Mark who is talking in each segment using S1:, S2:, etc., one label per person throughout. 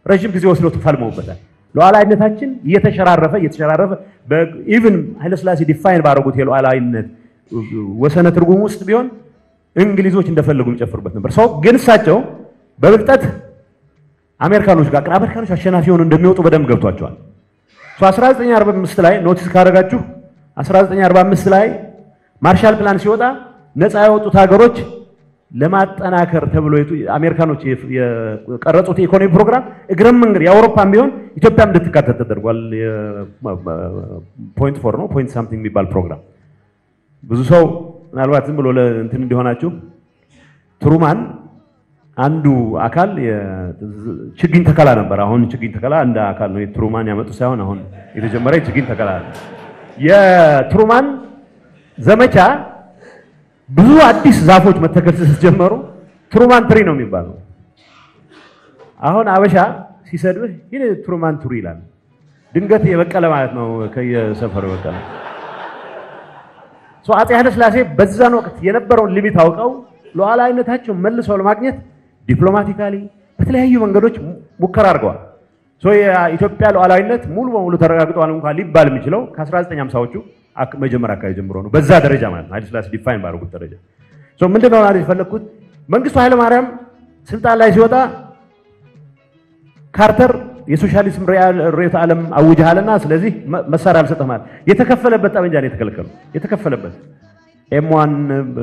S1: ረጅም ጊዜ ወስዶ ተፋልመውበታል ሉዓላዊነታችን እየተሸራረፈ በኢቭን ኃይለ ሥላሴ ዲፋይን ባረጉት የሉዓላዊነት ወሰነ ትርጉም ውስጥ ቢሆን እንግሊዞች እንደፈለጉ የሚጨፍሩበት ነበር ሰው ግን እሳቸው በብልጠት አሜሪካኖች አሸናፊ ሆነው እንደሚወጡ በደንብ ገብቷቸዋል 1945 ላይ ኖቲስ ካደረጋችሁ 1945 ላይ ማርሻል ፕላን ሲወጣ ነፃ ያወጡት ሀገሮች ለማጠናከር ተብሎ አሜሪካኖች የቀረጹት ኢኮኖሚ ፕሮግራም እግረም መንገድ የአውሮፓም ቢሆን ኢትዮጵያም እንድትካተት ተደርጓል ፖይንት 4 ነው ፖይንት ሳምቲንግ የሚባል ፕሮግራም ብዙ ሰው ምናልባት ዝም ብሎ እንትን እንዲሆናችሁ ትሩማን አንዱ አካል ችግኝ ተከላ ነበር አሁን ችግኝ ተከላ እንደ አካል ነው የትሩማን ያመጡ ሳይሆን አሁን የተጀመረ ችግኝ ተከላ የትሩማን ዘመቻ ብዙ አዲስ ዛፎች መተከል ሲጀመሩ ትሩማን ትሪ ነው የሚባለው አሁን አበሻ ሲሰድብህ ይሄ ትሩማን ትሪ ይላል ድንገት የበቀለ ማለት ነው ከየሰፈሩ በቀለ አፄ ኃይለ ሥላሴ በዛን ወቅት የነበረውን ሊሚት አውቀው ሉዓላዊነታቸው መልሰው ለማግኘት ዲፕሎማቲካሊ በተለያዩ መንገዶች ሙከራ አድርገዋል የኢትዮጵያ ሉዓላዊነት ሙሉ በሙሉ ተረጋግጧል እንኳን ሊባል የሚችለው ከ1950ዎቹ መጀመሪያ አካባቢ ጀምሮ ነው በዛ ደረጃ ማለት ነው ኃይለ ሥላሴ ዲፋይን ባደረጉት ደረጃ ምንድነው ማለት የፈለኩት መንግስቱ ኃይለ ማርያም ስልጣን ላይ ሲወጣ ካርተር የሶሻሊዝም ርዕዮተ ዓለም አውጀሃልና ስለዚህ መሳሪያ አልሰጠም ማለት የተከፈለበት ጠመንጃ ነው የተከፈለበት ኤም1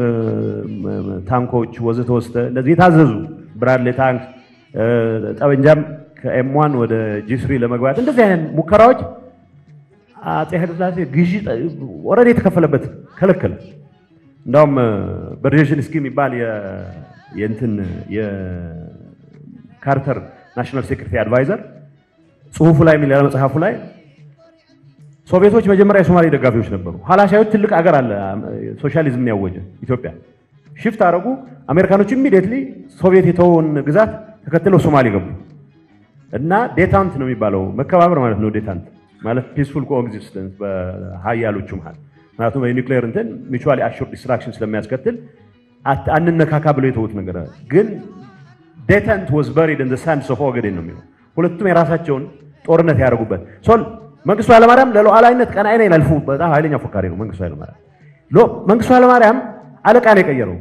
S1: ታንኮች ወዘተ ወስተ እንደዚህ የታዘዙ ብራድሌ ታንክ ጠመንጃም ከኤም1 ወደ ጂ3 ለመግባት እንደዚህ አይነት ሙከራዎች አፄ ኃይለ ሥላሴ ግዢ ኦሬዲ የተከፈለበት ከለከለ እንደውም በርጀንስኪ የሚባል የካርተር ናሽናል ሴክሬታሪ አድቫይዘር ጽሁፉ ላይ የሚለው መጽሐፉ ላይ ሶቪየቶች መጀመሪያ የሶማሌ ደጋፊዎች ነበሩ ኋላ ሳይሆን ትልቅ ሀገር አለ ሶሻሊዝም ያወጀ ኢትዮጵያ ሽፍት አረጉ አሜሪካኖች ኢሚዲየትሊ ሶቪየት የተወውን ግዛት ተከትለው ሶማሌ ገቡ እና ዴታንት ነው የሚባለው መከባበር ማለት ነው ዴታንት ማለት ፒስፉል ኮኤግዚስተንስ በሃያሎቹ መሃል ማለትም የኒውክሌር እንትን ሚቹዋሊ አሹርድ ዲስትራክሽን ስለሚያስከትል አንነካካ ብለው የተውት ነገር ግን ዴታንት was buried in the sands of Ogaden ነው የሚለው ሁለቱም የራሳቸውን ጦርነት ያደርጉበት መንግስቱ ኃይለማርያም ለሉዓላዊነት ቀናኢ ነኝ ይላልፉ በጣም ኃይለኛ ፎካሪ ነው መንግስቱ ኃይለማርያም አለቃ ነው የቀየረው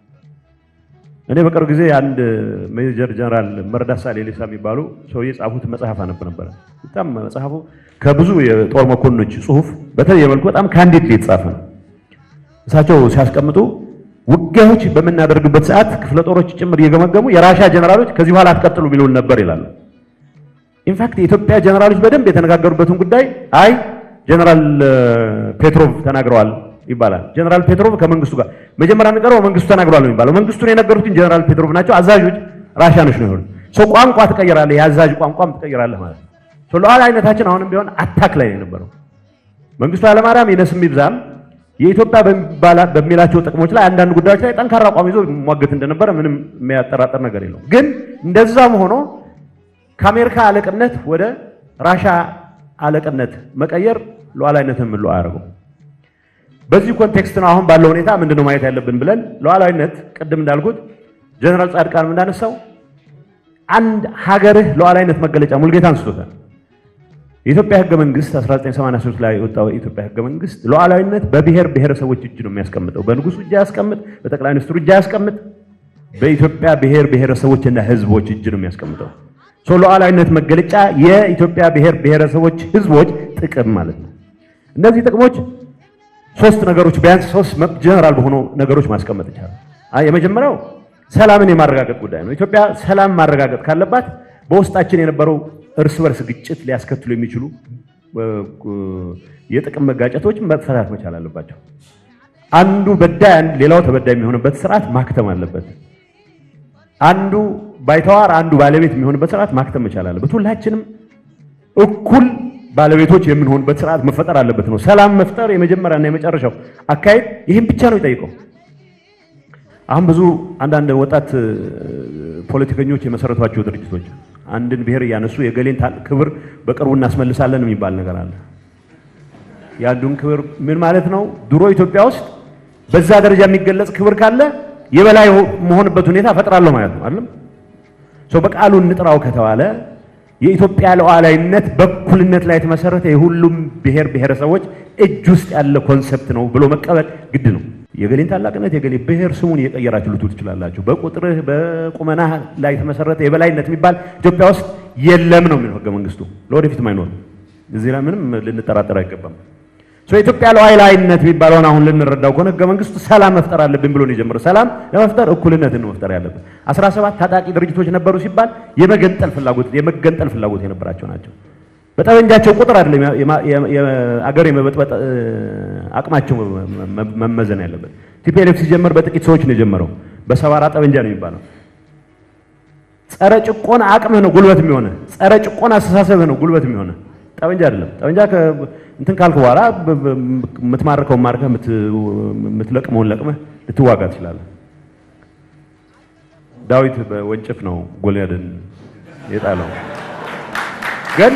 S1: እኔ በቅርብ ጊዜ አንድ ሜጀር ጀነራል መርዳሳ ሌሊሳ የሚባሉ ሰው የጻፉት መጽሐፍ አነብ ነበር በጣም መጽሐፉ ከብዙ የጦር መኮንኖች ጽሁፍ በተለየ መልኩ በጣም ካንዲድ የተጻፈ ነው እሳቸው ሲያስቀምጡ ውጊያዎች በመናደርግበት ሰዓት ክፍለ ጦሮች ጭምር እየገመገሙ የራሻ ጀነራሎች ከዚህ በኋላ አትቀጥሉ ቢሉን ነበር ይላሉ ኢንፋክት የኢትዮጵያ ጀነራሎች በደንብ የተነጋገሩበትን ጉዳይ አይ ጀነራል ፔትሮቭ ተናግረዋል ይባላል ጀነራል ፔትሮቭ ከመንግስቱ ጋር መጀመሪያ ነገረው መንግስቱ ተናግሯል ነው የሚባለው መንግስቱን የነገሩትን ጀነራል ፔትሮቭ ናቸው አዛዦች ራሻኖች ነው ይሆን ቋንቋ ተቀየራለ ያዛዥ ቋንቋም ተቀየራለ ማለት ነው ሉዓላዊነታችን አሁንም ቢሆን አታክ ላይ ነው መንግስቱ ኃይለማርያም የነስም ይብዛም የኢትዮጵያ በሚላቸው ጥቅሞች ላይ አንዳንድ ጉዳዮች ላይ ጠንካራ አቋም ይዞ ሟገት እንደነበረ ምንም የሚያጠራጥር ነገር የለውም ግን እንደዛም ሆኖ ከአሜሪካ አለቅነት ወደ ራሻ አለቅነት መቀየር ሉዓላዊነትን ምን አያደርገው በዚህ ኮንቴክስት ነው አሁን ባለው ሁኔታ ምንድነው ማየት ያለብን ብለን ሉዓላዊነት ቅድም እንዳልኩት ጀነራል ጻድቃን እንዳነሳው አንድ ሀገርህ ሉዓላዊነት መገለጫ ሙልጌታ አንስቶታል የኢትዮጵያ ህገ መንግስት 1983 ላይ ወጣው የኢትዮጵያ ህገ መንግስት ሉዓላዊነት በብሔር ብሔረሰቦች እጅ ነው የሚያስቀምጠው በንጉሱ እጅ ያስቀምጥ በጠቅላይ ሚኒስትሩ እጅ ያስቀምጥ በኢትዮጵያ ብሔር ብሔረሰቦችና ህዝቦች እጅ ነው የሚያስቀምጠው ሉዓላዊነት መገለጫ የኢትዮጵያ ብሔር ብሔረሰቦች ህዝቦች ጥቅም ማለት ነው እነዚህ ጥቅሞች ሶስት ነገሮች ቢያንስ ሶስት ጀነራል በሆኑ ነገሮች ማስቀመጥ ይቻላል የመጀመሪያው ሰላምን የማረጋገጥ ጉዳይ ነው ኢትዮጵያ ሰላም ማረጋገጥ ካለባት በውስጣችን የነበረው እርስ በርስ ግጭት ሊያስከትሉ የሚችሉ የጥቅም መጋጨቶች መፈታት መቻል አለባቸው አንዱ በዳይ ሌላው ተበዳይ የሚሆንበት ስርዓት ማክተም አለበት አንዱ ባይተዋር አንዱ ባለቤት የሚሆንበት ስርዓት ማክተም መቻል አለበት ሁላችንም እኩል ባለቤቶች የምንሆንበት ስርዓት መፈጠር አለበት ነው ሰላም መፍጠር የመጀመሪያና የመጨረሻው አካይድ ይሄን ብቻ ነው ይጠይቀው አሁን ብዙ አንዳንድ ወጣት ፖለቲከኞች የመሰረቷቸው ድርጅቶች አንድን ብሔር ያነሱ የገሌን ክብር በቅርቡ እናስመልሳለን የሚባል ነገር አለ ያንዱን ክብር ምን ማለት ነው ድሮ ኢትዮጵያ ውስጥ በዛ ደረጃ የሚገለጽ ክብር ካለ የበላይ መሆንበት ሁኔታ ፈጥራለሁ ማለት ነው አይደል በቃሉ እንጥራው ከተባለ የኢትዮጵያ ሉዓላዊነት በእኩልነት ላይ የተመሰረተ የሁሉም ብሔር ብሔረሰቦች እጅ ውስጥ ያለ ኮንሰፕት ነው ብሎ መቀበል ግድ ነው። የገሌን ታላቅነት የገሌ ብሔር ስሙን እየቀየራችሁ ልትሉ ትችላላችሁ። በቁጥርህ በቁመና ላይ የተመሰረተ የበላይነት የሚባል ኢትዮጵያ ውስጥ የለም ነው የሚለው ህገ መንግስቱ። ለወደፊትም አይኖርም። እዚህ ላይ ምንም ልንጠራጠር አይገባም። ኢትዮጵያ ሉዓላዊነት የሚባለውን አሁን ልንረዳው ከሆነ ህገ መንግስቱ ሰላም መፍጠር አለብን ብሎ ነው የጀመረው። ሰላም ለመፍጠር እኩልነትን ነው መፍጠር ያለብን። 17 ታጣቂ ድርጅቶች ነበሩ ሲባል የመገንጠል ፍላጎት የነበራቸው ናቸው። በጠመንጃቸው ቁጥር አይደለም የአገር የመበጥበጥ አቅማቸው መመዘን ያለበት። ቲፒኤልኤፍ ሲጀመር በጥቂት ሰዎች ነው የጀመረው። በሰባራ ጠመንጃ ነው የሚባለው። ጸረ ጭቆና አቅምህ ነው ጉልበት የሚሆነ፣ ጸረ ጭቆና አስተሳሰብህ ነው ጉልበት የሚሆነ፣ ጠመንጃ አይደለም። ጠመንጃ እንትን ካልኩ በኋላ የምትማርከው ማርከህ የምትለቅመውን ለቅመህ ልትዋጋ ትችላለህ። ዳዊት በወንጭፍ ነው ጎልያድን የጣለው። ግን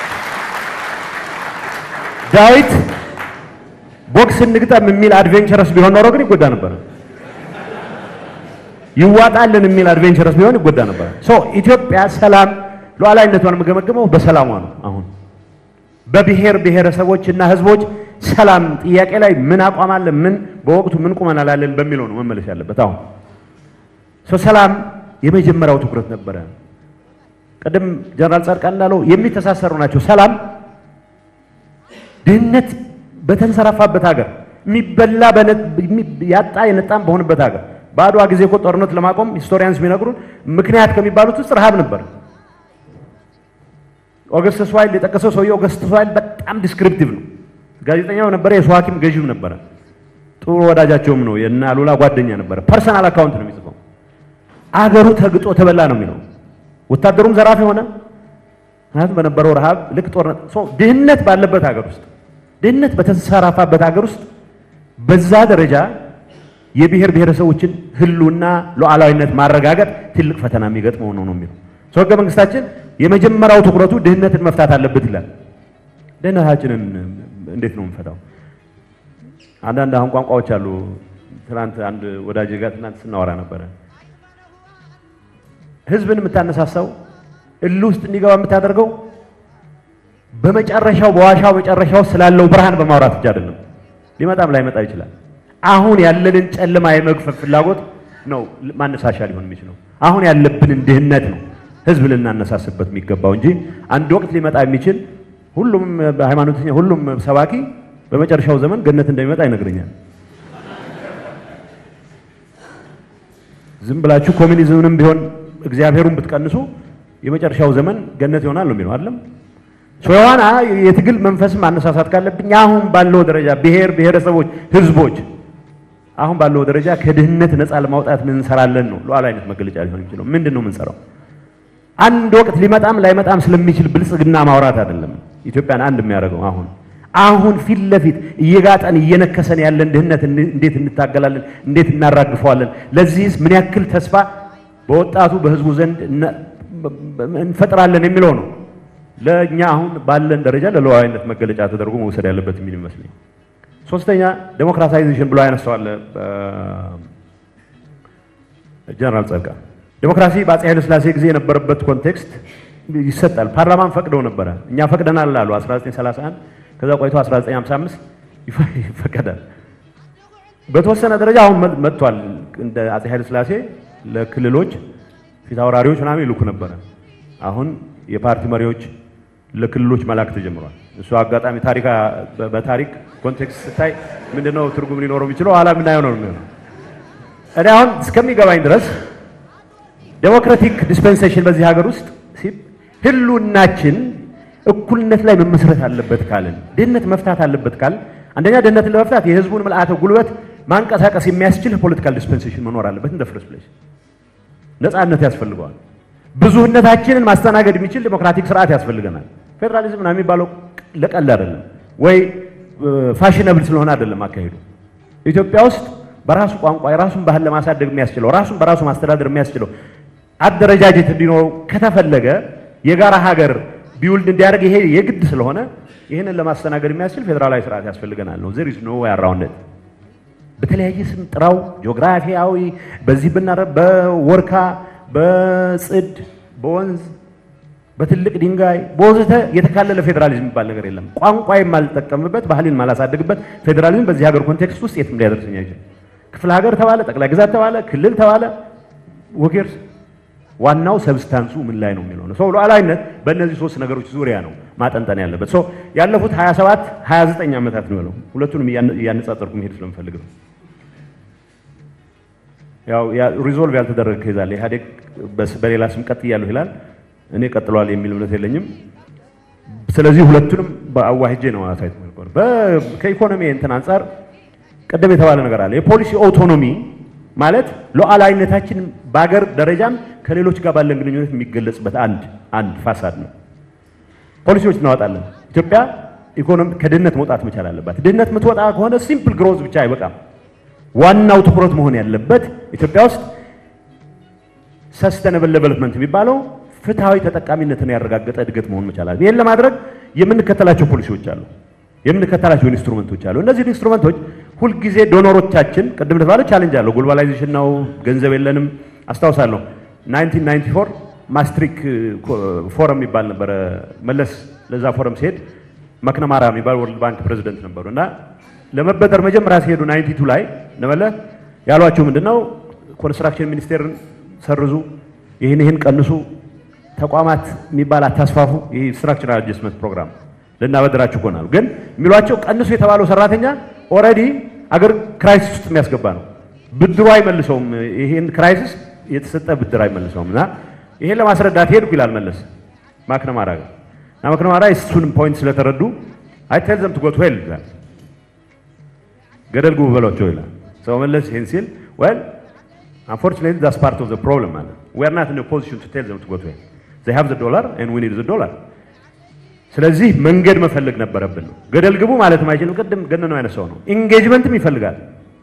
S1: ዳዊት ቦክስ እንግጠም የሚል አድቬንቸረስ ቢሆን ኖሮ ግን ይጎዳ ነበር። ይዋጣልን የሚል አድቬንቸረስ ቢሆን ይጎዳ ነበር። ኢትዮጵያ ሰላም ሉዓላዊነቷን የምገመገመው በሰላሟ ነው። አሁን በብሔር ብሔረሰቦችና ህዝቦች ሰላም ጥያቄ ላይ ምን አቋም አለ፣ ምን በወቅቱ ምን ቁመና አለን በሚለው ነው መመለስ ያለበት። አሁን ሰላም የመጀመሪያው ትኩረት ነበረ። ቀደም ጀነራል ጻድቃን እንዳለው የሚተሳሰሩ ናቸው። ሰላም ድህነት በተንሰራፋበት ሀገር፣ የሚበላ ያጣ የነጣም በሆነበት ሀገር፣ በአድዋ ጊዜ እኮ ጦርነት ለማቆም ሂስቶሪያንስ የሚነግሩን ምክንያት ከሚባሉት ውስጥ ረሃብ ነበር። ኦገስት ስዋይል የጠቀሰው ሰውዬው ኦገስት ስዋይል በጣም ዲስክሪፕቲቭ ነው። ጋዜጠኛው ነበረ፣ የሰው ሐኪም ገዢም ነበረ፣ ጥሩ ወዳጃቸውም ነው፣ የና አሉላ ጓደኛ ነበረ። ፐርሰናል አካውንት ነው የሚጽፈው። አገሩ ተግጦ ተበላ ነው የሚለው። ወታደሩም ዘራፊ ሆነ። ምክንያቱም በነበረው ረሃብ ልክ ጦርነት ድህነት ባለበት ሀገር ውስጥ፣ ድህነት በተንሰራፋበት ሀገር ውስጥ በዛ ደረጃ የብሔር ብሔረሰቦችን ህልውና ሉዓላዊነት ማረጋገጥ ትልቅ ፈተና የሚገጥመው ነው የሚለው ህገ መንግስታችን። የመጀመሪያው ትኩረቱ ድህነትን መፍታት አለበት ይላል። ድህነታችንን እንዴት ነው የምንፈታው? አንዳንድ አሁን ቋንቋዎች አሉ። ትናንት አንድ ወዳጅ ጋር ትናንት ስናወራ ነበረ። ህዝብን የምታነሳሳው እልህ ውስጥ እንዲገባ የምታደርገው በመጨረሻው በዋሻው መጨረሻው ስላለው ብርሃን በማውራት ብቻ አይደለም። ሊመጣም ላይመጣ ይችላል። አሁን ያለንን ጨለማ የመግፈፍ ፍላጎት ነው ማነሳሻ ሊሆን የሚችለው። አሁን ያለብንን ድህነት ነው ህዝብ ልናነሳስበት የሚገባው እንጂ አንድ ወቅት ሊመጣ የሚችል ሁሉም በሃይማኖተኛ ሁሉም ሰባኪ በመጨረሻው ዘመን ገነት እንደሚመጣ ይነግረኛል። ዝም ብላችሁ ኮሚኒዝምንም ቢሆን እግዚአብሔሩን ብትቀንሱ የመጨረሻው ዘመን ገነት ይሆናል ነው የሚለው አይደለም። ሶዋና የትግል መንፈስ ማነሳሳት ካለብኝ አሁን ባለው ደረጃ ብሔር ብሔረሰቦች ህዝቦች አሁን ባለው ደረጃ ከድህነት ነፃ ለማውጣት ምን እንሰራለን ነው ሉዓላዊነት መገለጫ ሊሆን የሚችለው። ምንድነው የምንሰራው? አንድ ወቅት ሊመጣም ላይመጣም ስለሚችል ብልጽግና ማውራት አይደለም ኢትዮጵያን አንድ የሚያደርገው። አሁን ፊት ለፊት እየጋጠን እየነከሰን ያለን ድህነት እንዴት እንታገላለን? እንዴት እናራግፈዋለን? ለዚህስ ምን ያክል ተስፋ በወጣቱ በህዝቡ ዘንድ እንፈጥራለን የሚለው ነው ለኛ አሁን ባለን ደረጃ ለሉዓላዊነት መገለጫ ተደርጎ መውሰድ ያለበት ምን ይመስለኝ። ሶስተኛ ዴሞክራታይዜሽን ብሎ ያነሳዋል ጀነራል ጻድቃን። ዴሞክራሲ በአፄ ኃይለ ሥላሴ ጊዜ የነበረበት ኮንቴክስት ይሰጣል። ፓርላማን ፈቅደው ነበረ። እኛ ፈቅደናል አሉ 1931። ከዛ ቆይቶ 1955 ይፈቀዳል። በተወሰነ ደረጃ አሁን መጥቷል። እንደ አፄ ኃይለ ሥላሴ ለክልሎች ፊት አውራሪዎች ምናምን ይልኩ ነበረ። አሁን የፓርቲ መሪዎች ለክልሎች መላክ ተጀምሯል። እሱ አጋጣሚ በታሪክ ኮንቴክስት ስታይ ምንድነው ትርጉም ሊኖረው የሚችለው? ኋላ ምን አይሆነው ነው። እኔ አሁን እስከሚገባኝ ድረስ ዴሞክራቲክ ዲስፔንሴሽን በዚህ ሀገር ውስጥ ህልውናችን እኩልነት ላይ መመስረት አለበት ካልን፣ ድህነት መፍታት አለበት ካልን፣ አንደኛ ድህነትን ለመፍታት የህዝቡን ምልአተ ጉልበት ማንቀሳቀስ የሚያስችል ፖለቲካል ዲስፔንሴሽን መኖር አለበት። እንደ ፍረስ ፕሌስ ነፃነት ያስፈልገዋል። ብዙህነታችንን ማስተናገድ የሚችል ዴሞክራቲክ ስርዓት ያስፈልገናል። ፌደራሊዝም ነው የሚባለው ለቀልድ አይደለም ወይ ፋሽነብል ስለሆነ አይደለም አካሄዱ። ኢትዮጵያ ውስጥ በራሱ ቋንቋ የራሱን ባህል ለማሳደግ የሚያስችለው ራሱን በራሱ ማስተዳደር የሚያስችለው አደረጃጀት እንዲኖረው ከተፈለገ የጋራ ሀገር ቢውልድ እንዲያደርግ ይሄ የግድ ስለሆነ ይሄንን ለማስተናገድ የሚያስችል ፌደራላዊ ስርዓት ያስፈልገናል ነው። there is no way around it። በተለያየ ስም ጥራው ጂኦግራፊያዊ በዚህ በወርካ በጽድ በወንዝ በትልቅ ድንጋይ በወዘተ የተካለለ ፌደራሊዝም የሚባል ነገር የለም። ቋንቋ የማልጠቀምበት ባህልን ማላሳድግበት ፌደራሊዝም በዚህ ሀገር ኮንቴክስት ውስጥ የትም ሊያደርሰኝ አይችልም። ክፍለ ሀገር ተባለ፣ ጠቅላይ ግዛት ተባለ፣ ክልል ተባለ ወጌርስ ዋናው ሰብስታንሱ ምን ላይ ነው የሚለው ነው። ሰው ሉዓላዊነት በእነዚህ ሶስት ነገሮች ዙሪያ ነው ማጠንጠን ያለበት። ሰው ያለፉት 27 29 ዓመታት ነው ያለው። ሁለቱንም ያነጻጸርኩ መሄድ ስለምፈልግ ነው። ያው ሪዞልቭ ያልተደረገ ኬዝ አለ። ኢህአዴግ በሌላ ስም ቀጥያለሁ ይላል። እኔ ቀጥሏል የሚል እምነት የለኝም። ስለዚህ ሁለቱንም በአዋህጄ ነው አሳይት መልኩ ከኢኮኖሚ እንትን አንፃር ቀደም የተባለ ነገር አለ። የፖሊሲ ኦቶኖሚ ማለት ሉዓላዊነታችን በአገር ደረጃም ከሌሎች ጋር ባለን ግንኙነት የሚገለጽበት አንድ ፋሳድ ነው። ፖሊሲዎች እናወጣለን። ኢትዮጵያ ኢኮኖሚ ከድህነት መውጣት መቻል አለባት። ድህነት የምትወጣ ከሆነ ሲምፕል ግሮዝ ብቻ አይበቃም። ዋናው ትኩረት መሆን ያለበት ኢትዮጵያ ውስጥ ሰስተነብል ዴቨሎፕመንት የሚባለው ፍትሃዊ ተጠቃሚነትን ያረጋገጠ እድገት መሆን መቻል አለበት። ይሄን ለማድረግ የምንከተላቸው ፖሊሲዎች አሉ፣ የምንከተላቸው ኢንስትሩመንቶች አሉ። እነዚህ ኢንስትሩመንቶች ሁልጊዜ ዶኖሮቻችን ቅድም እንደተባለው ቻሌንጅ አለው። ግሎባላይዜሽን ነው፣ ገንዘብ የለንም። አስታውሳለሁ 1994 ማስትሪክ ፎረም የሚባል ነበር። መለስ ለዛ ፎረም ሲሄድ መክነማራ የሚባል ወርልድ ባንክ ፕሬዚደንት ነበሩ እና ለመበደር መጀመሪያ ሲሄዱ 92 ላይ ነመለ ያሏቸው ምንድነው ኮንስትራክሽን ሚኒስቴርን ሰርዙ፣ ይሄን ቀንሱ፣ ተቋማት የሚባል አታስፋፉ፣ ይሄ ስትራክቸራል አጀስትመንት ፕሮግራም ለናበደራችሁ ቆናሉ። ግን የሚሏቸው ቀንሱ የተባለው ሰራተኛ ኦሬዲ አገር ክራይሲስ ውስጥ የሚያስገባ ነው። ብድሩ አይመልሰውም። ይሄን ክራይሲስ የተሰጠ ብድር አይመልሰውምና ይሄን ለማስረዳት ሄድኩ ይላል መለስ ማክነማራ ጋር። ማክነማራ እሱን ፖይንት ስለተረዱ አይ ቴል ዘም ቱ ጎ ቱ ሄል ይላል፣ ገደል ግቡ በሏቸው ይላል። ሰው መለስ ይሄን ሲል well unfortunately that's part of the problem man. We are not in a position to tell them to go to hell. They have the dollar and we need the dollar. ስለዚህ መንገድ መፈለግ ነበረብን ነው። ገደል ግቡ ማለት ማይችልም። ቀደም ገነነው ያነሳው ነው። ኢንጌጅመንትም ይፈልጋል።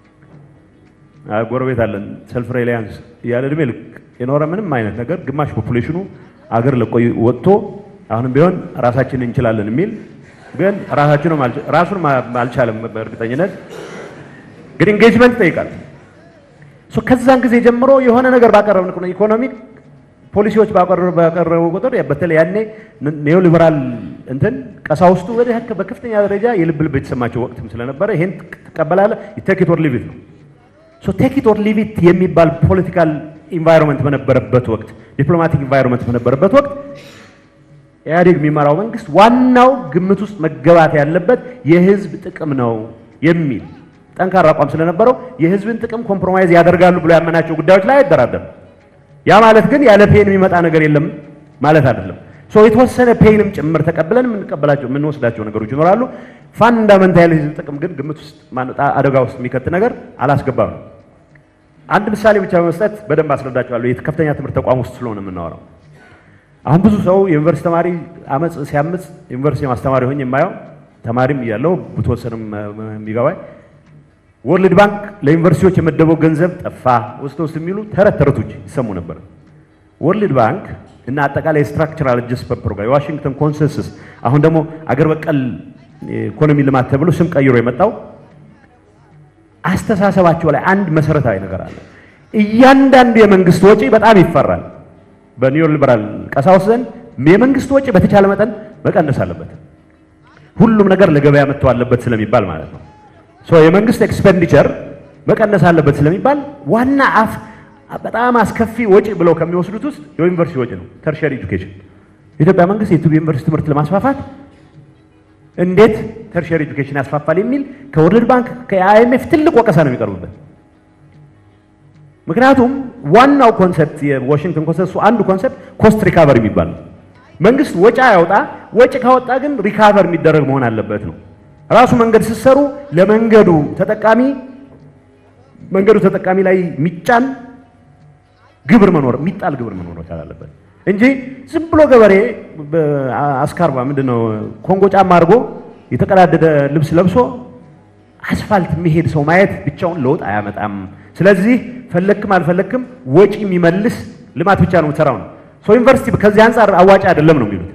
S1: ጎረቤት አለን ሰልፍ ሪላያንስ ያለ እድሜ ልክ የኖረ ምንም አይነት ነገር ግማሽ ፖፑሌሽኑ አገር ለቆይ ወጥቶ አሁንም ቢሆን ራሳችንን እንችላለን የሚል ግን ራሱን አልቻለም በእርግጠኝነት ግን ኢንጌጅመንት ይጠይቃል። ከዛን ጊዜ ጀምሮ የሆነ ነገር ባቀረብን ነው ኢኮኖሚክ ፖሊሲዎች ባቀረቡ ቁጥር በተለይ ያኔ ኒዮ ሊበራል እንትን ቀሳውስቱ በከፍተኛ ደረጃ የልብ የተሰማቸው ወቅትም ስለነበረ ይሄን ተቀበላለ ቴክ ኢት ኦር ሊቭ ኢት ነው። ቴክ ኢት ኦር ሊቭ ኢት የሚባል ፖለቲካል ኢንቫይሮንመንት በነበረበት ወቅት ዲፕሎማቲክ ኢንቫይሮንመንት በነበረበት ወቅት ኢህአዴግ የሚመራው መንግስት ዋናው ግምት ውስጥ መገባት ያለበት የህዝብ ጥቅም ነው የሚል ጠንካራ አቋም ስለነበረው የህዝብን ጥቅም ኮምፕሮማይዝ ያደርጋሉ ብሎ ያመናቸው ጉዳዮች ላይ አይደራደርም። ያ ማለት ግን ያለ ፔን የሚመጣ ነገር የለም ማለት አይደለም። የተወሰነ ፔንም ጭምር ተቀበለን የምንወስዳቸው ነገሮች ይኖራሉ። ፋንዳሜንታል የህዝብ ጥቅም ግን ግምት ውስጥ አደጋ ውስጥ የሚከት ነገር አላስገባም። አንድ ምሳሌ ብቻ በመስጠት በደንብ አስረዳቸዋለሁ። የከፍተኛ ትምህርት ተቋም ውስጥ ስለሆነ የምናወራው አሁን ብዙ ሰው የዩኒቨርሲቲ ተማሪ አመጽ ሲያምጽ ዩኒቨርሲቲ ማስተማሪ ሆኜ የማየው ተማሪም እያለው ብትወሰንም የሚገባኝ ወርልድ ባንክ ለዩኒቨርሲቲዎች የመደበው ገንዘብ ጠፋ ውስጥ የሚሉ ተረቶች ይሰሙ ነበር። ወርልድ ባንክ እና አጠቃላይ ስትራክቸራል አጀስትመንት ፕሮግራም የዋሽንግተን ኮንሰንሰስ አሁን ደግሞ አገር በቀል ኢኮኖሚ ልማት ተብሎ ስም ቀይሮ የመጣው አስተሳሰባቸው ላይ አንድ መሰረታዊ ነገር አለ። እያንዳንዱ የመንግስት ወጪ በጣም ይፈራል። በኒዮ ሊበራል ቀሳውስት ዘንድ የመንግስት ወጪ በተቻለ መጠን መቀነስ አለበት። ሁሉም ነገር ለገበያ መጥቶ አለበት ስለሚባል ማለት ነው። የመንግስት ኤክስፔንዲቸር መቀነስ አለበት ስለሚባል ዋና በጣም አስከፊ ወጪ ብለው ከሚወስዱት ውስጥ የዩኒቨርሲቲ ወጪ ነው። ተርሸሪ ኤጁኬሽን ኢትዮጵያ መንግስት የዩኒቨርሲቲ ትምህርት ለማስፋፋት እንዴት ተርሸሪ ኤጁኬሽን ያስፋፋል የሚል ከወርልድ ባንክ ከአይኤምኤፍ ትልቅ ወቀሳ ነው የሚቀርብበት። ምክንያቱም ዋናው ኮንሰፕት የዋሽንግተን ኮንሰንሰሱ አንዱ ኮንሰፕት ኮስት ሪካቨሪ የሚባል ነው። መንግስት ወጪ ያወጣ፣ ወጪ ካወጣ ግን ሪካቨር የሚደረግ መሆን አለበት ነው። ራሱ መንገድ ሲሰሩ ለመንገዱ ተጠቃሚ ላይ የሚጫን ግብር መኖር የሚጣል ግብር መኖር አለበት እንጂ ዝም ብሎ ገበሬ አስካርባ ምንድነው ኮንጎ ጫማ አድርጎ የተቀዳደደ ልብስ ለብሶ አስፋልት የሚሄድ ሰው ማየት ብቻውን ለውጥ አያመጣም። ስለዚህ ፈለክም አልፈለክም ወጪ የሚመልስ ልማት ብቻ ነው ተራው ነው። ዩኒቨርሲቲ ከዚህ አንፃር አዋጭ አይደለም ነው የሚሉት።